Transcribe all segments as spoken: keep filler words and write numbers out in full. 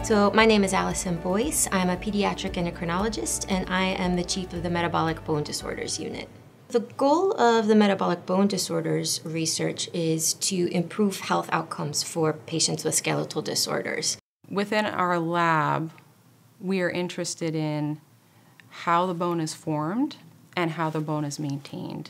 So my name is Alison Boyce. I'm a pediatric endocrinologist and I am the chief of the Metabolic Bone Disorders Unit. The goal of the metabolic bone disorders research is to improve health outcomes for patients with skeletal disorders. Within our lab, we are interested in how the bone is formed and how the bone is maintained.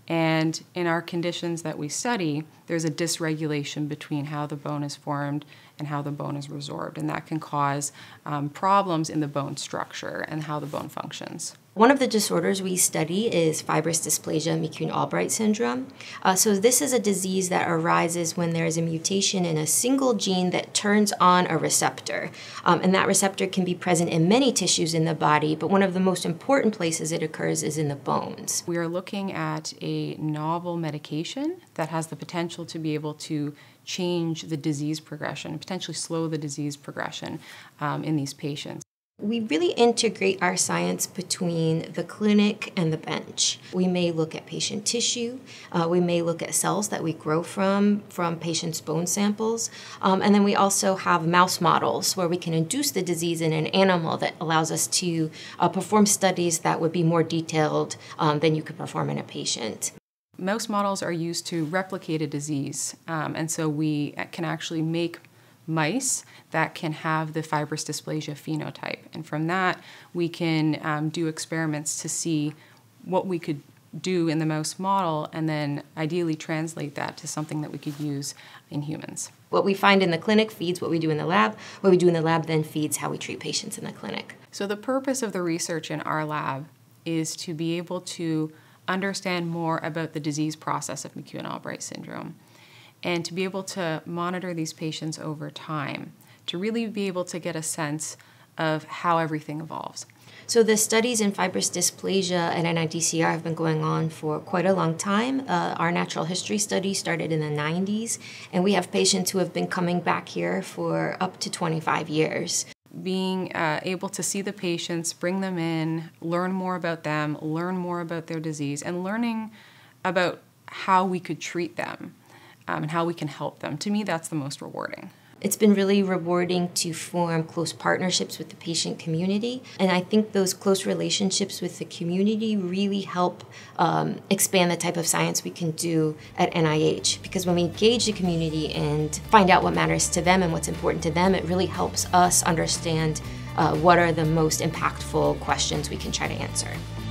And in our conditions that we study, there's a dysregulation between how the bone is formed and how the bone is resorbed, and that can cause um, problems in the bone structure and how the bone functions. One of the disorders we study is fibrous dysplasia, McCune-Albright syndrome. Uh, so this is a disease that arises when there is a mutation in a single gene that turns on a receptor. Um, and that receptor can be present in many tissues in the body, but one of the most important places it occurs is in the bones. We are looking at a novel medication that has the potential to be able to change the disease progression, potentially slow the disease progression um, in these patients. We really integrate our science between the clinic and the bench. We may look at patient tissue, uh, we may look at cells that we grow from, from patients' bone samples, um, and then we also have mouse models where we can induce the disease in an animal that allows us to uh, perform studies that would be more detailed um, than you could perform in a patient. Mouse models are used to replicate a disease, um, and so we can actually make mice that can have the fibrous dysplasia phenotype. And from that, we can um, do experiments to see what we could do in the mouse model and then ideally translate that to something that we could use in humans. What we find in the clinic feeds what we do in the lab. What we do in the lab then feeds how we treat patients in the clinic. So the purpose of the research in our lab is to be able to understand more about the disease process of McCune-Albright syndrome, and to be able to monitor these patients over time, to really be able to get a sense of how everything evolves. So the studies in fibrous dysplasia and N I D C R have been going on for quite a long time. Uh, our natural history study started in the nineties, and we have patients who have been coming back here for up to twenty-five years. Being uh, able to see the patients, bring them in, learn more about them, learn more about their disease, and learning about how we could treat them. Um, and how we can help them. To me, that's the most rewarding. It's been really rewarding to form close partnerships with the patient community, and I think those close relationships with the community really help um, expand the type of science we can do at N I H, because when we engage the community and find out what matters to them and what's important to them, it really helps us understand uh, what are the most impactful questions we can try to answer.